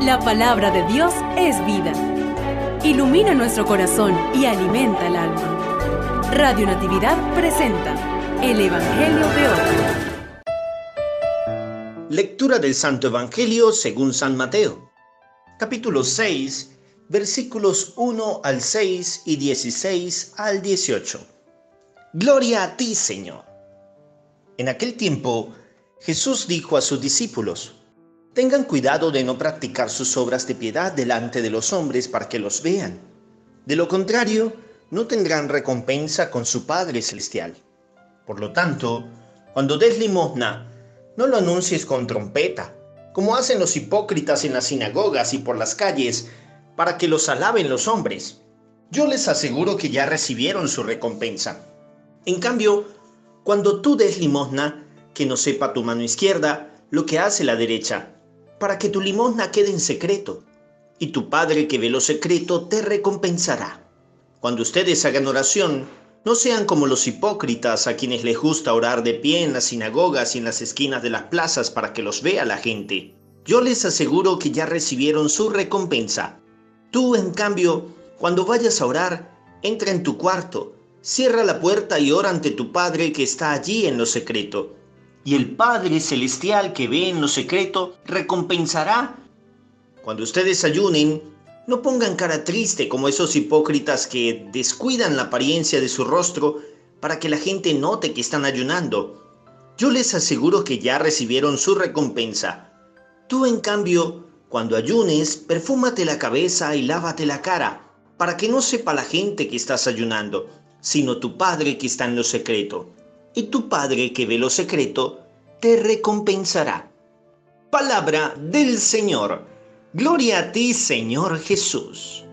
La palabra de Dios es vida. Ilumina nuestro corazón y alimenta el alma. Radio Natividad presenta el Evangelio de hoy. Lectura del Santo Evangelio según San Mateo, capítulo 6, versículos 1 al 6 y 16 al 18. Gloria a ti, Señor. En aquel tiempo, Jesús dijo a sus discípulos: tengan cuidado de no practicar sus obras de piedad delante de los hombres para que los vean. De lo contrario, no tendrán recompensa con su Padre Celestial. Por lo tanto, cuando des limosna, no lo anuncies con trompeta, como hacen los hipócritas en las sinagogas y por las calles, para que los alaben los hombres. Yo les aseguro que ya recibieron su recompensa. En cambio, cuando tú des limosna, que no sepa tu mano izquierda lo que hace la derecha, para que tu limosna quede en secreto, y tu Padre que ve lo secreto te recompensará. Cuando ustedes hagan oración, no sean como los hipócritas a quienes les gusta orar de pie en las sinagogas y en las esquinas de las plazas para que los vea la gente. Yo les aseguro que ya recibieron su recompensa. Tú, en cambio, cuando vayas a orar, entra en tu cuarto, cierra la puerta y ora ante tu Padre que está allí en lo secreto. Y el Padre Celestial que ve en lo secreto recompensará. Cuando ustedes ayunen, no pongan cara triste como esos hipócritas que descuidan la apariencia de su rostro para que la gente note que están ayunando. Yo les aseguro que ya recibieron su recompensa. Tú, en cambio, cuando ayunes, perfúmate la cabeza y lávate la cara, para que no sepa la gente que estás ayunando, sino tu Padre que está en lo secreto. Y tu Padre que ve lo secreto te recompensará. Palabra del Señor. Gloria a ti, Señor Jesús.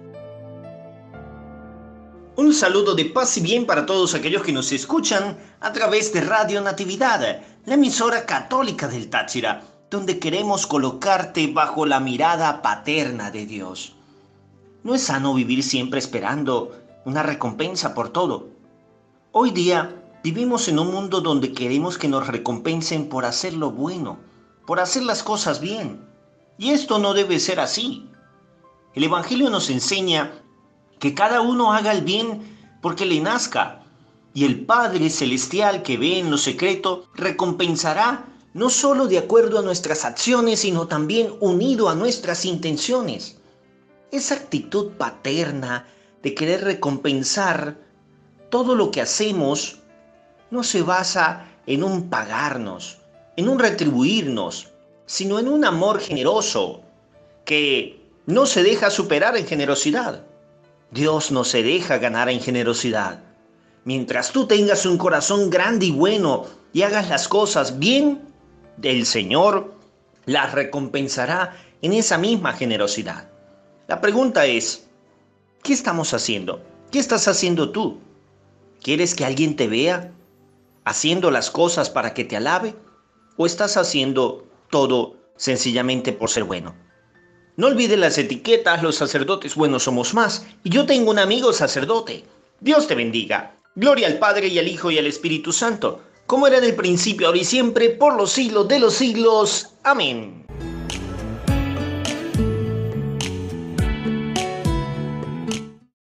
Un saludo de paz y bien para todos aquellos que nos escuchan a través de Radio Natividad, la emisora católica del Táchira, donde queremos colocarte bajo la mirada paterna de Dios. No es sano vivir siempre esperando una recompensa por todo. Hoy día vivimos en un mundo donde queremos que nos recompensen por hacer lo bueno, por hacer las cosas bien. Y esto no debe ser así. El Evangelio nos enseña que cada uno haga el bien porque le nazca, y el Padre Celestial que ve en lo secreto recompensará no solo de acuerdo a nuestras acciones, sino también unido a nuestras intenciones. Esa actitud paterna de querer recompensar todo lo que hacemos no se basa en un pagarnos, en un retribuirnos, sino en un amor generoso que no se deja superar en generosidad. Dios no se deja ganar en generosidad. Mientras tú tengas un corazón grande y bueno y hagas las cosas bien, el Señor las recompensará en esa misma generosidad. La pregunta es, ¿qué estamos haciendo? ¿Qué estás haciendo tú? ¿Quieres que alguien te vea haciendo las cosas para que te alabe? ¿O estás haciendo todo sencillamente por ser bueno? No olvides las etiquetas, los sacerdotes buenos somos más. Y yo tengo un amigo sacerdote. Dios te bendiga. Gloria al Padre y al Hijo y al Espíritu Santo, como era en el principio, ahora y siempre, por los siglos de los siglos. Amén.